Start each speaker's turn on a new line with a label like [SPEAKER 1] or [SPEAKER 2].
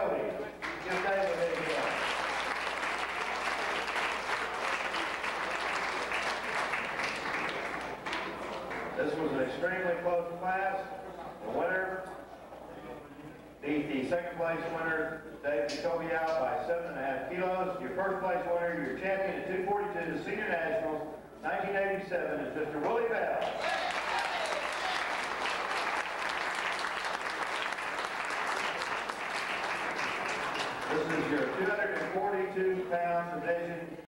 [SPEAKER 1] Cody. Give David a big hand. This was an extremely close class. The winner beat the second place winner, Dave Jacoby, out by 7.5 kilos. Your first place winner, your champion at 242, Senior Nationals, 1987, is Mr. Willie Bell. This is your 242-pound division.